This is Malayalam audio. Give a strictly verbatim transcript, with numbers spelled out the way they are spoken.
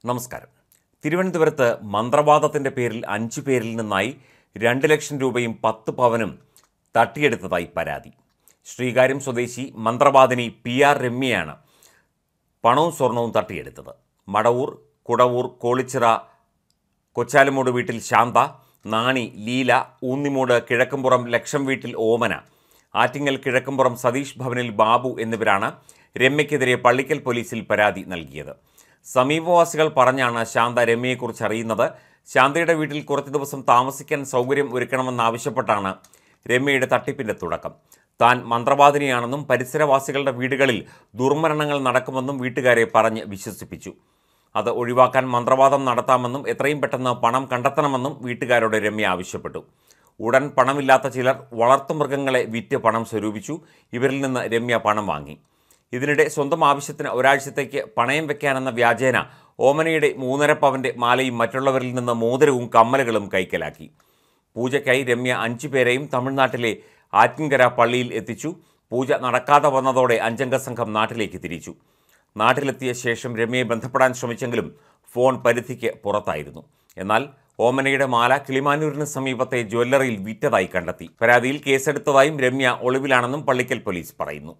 നമസ്കാരം. തിരുവനന്തപുരത്ത് മന്ത്രവാദത്തിൻ്റെ പേരിൽ അഞ്ചു പേരിൽ നിന്നായി രണ്ട് ലക്ഷം രൂപയും പത്ത് പവനും തട്ടിയെടുത്തതായി പരാതി. ശ്രീകാര്യം സ്വദേശി മന്ത്രവാദിനി പി ആർ രമ്യയാണ് പണവും സ്വർണവും തട്ടിയെടുത്തത്. മടവൂർ, കുടവൂർ, കോളിച്ചിറ, കൊച്ചാലുമൂട് വീട്ടിൽ ശാന്ത, നാണി, ലീല, ഊന്നിമൂട് കിഴക്കുംപുറം ലക്ഷം വീട്ടിൽ ഓമന, ആറ്റിങ്ങൽ കിഴക്കുംപുറം സതീഷ് ഭവനിൽ ബാബു എന്നിവരാണ് രമ്യയ്ക്കെതിരെ പള്ളിക്കൽ പോലീസിൽ പരാതി നൽകിയത്. സമീപവാസികൾ പറഞ്ഞാണ് ശാന്ത രമ്യയെക്കുറിച്ച് അറിയുന്നത്. ശാന്തയുടെ വീട്ടിൽ കുറച്ച് ദിവസം താമസിക്കാൻ സൗകര്യം ഒരുക്കണമെന്നാവശ്യപ്പെട്ടാണ് രമ്യയുടെ തട്ടിപ്പിൻ്റെ തുടക്കം. താൻ മന്ത്രവാദിനിയാണെന്നും പരിസരവാസികളുടെ വീടുകളിൽ ദുർമരണങ്ങൾ നടക്കുമെന്നും വീട്ടുകാരെ പറഞ്ഞ് വിശ്വസിപ്പിച്ചു. അത് ഒഴിവാക്കാൻ മന്ത്രവാദം നടത്താമെന്നും എത്രയും പെട്ടെന്ന് പണം കണ്ടെത്തണമെന്നും വീട്ടുകാരോട് രമ്യ ആവശ്യപ്പെട്ടു. ഉടൻ പണമില്ലാത്ത ചിലർ വളർത്തുമൃഗങ്ങളെ വിറ്റ് പണം സ്വരൂപിച്ചു. ഇവരിൽ നിന്ന് രമ്യ പണം വാങ്ങി. ഇതിനിടെ സ്വന്തം ആവശ്യത്തിന് ഒരാഴ്ചത്തേക്ക് പണയം വെക്കാനെന്ന വ്യാജേന ഓമനയുടെ മൂന്നര പവൻ്റെ മാലയും മറ്റുള്ളവരിൽ നിന്ന് മോതിരവും കമ്മലുകളും കൈക്കലാക്കി. പൂജയ്ക്കായി രമ്യ അഞ്ചു പേരെയും തമിഴ്നാട്ടിലെ ആറ്റിൻകര പള്ളിയിൽ എത്തിച്ചു. പൂജ നടക്കാതെ വന്നതോടെ അഞ്ചംഗ സംഘം നാട്ടിലേക്ക് തിരിച്ചു. നാട്ടിലെത്തിയ ശേഷം രമ്യയെ ബന്ധപ്പെടാൻ ശ്രമിച്ചെങ്കിലും ഫോൺ പരിധിക്ക് പുറത്തായിരുന്നു. എന്നാൽ ഓമനയുടെ മാല കിളിമാനൂരിന് സമീപത്തെ ജ്വല്ലറിയിൽ വിറ്റതായി കണ്ടെത്തി. പരാതിയിൽ കേസെടുത്തതായും രമ്യ ഒളിവിലാണെന്നും പള്ളിക്കൽ പോലീസ് പറയുന്നു.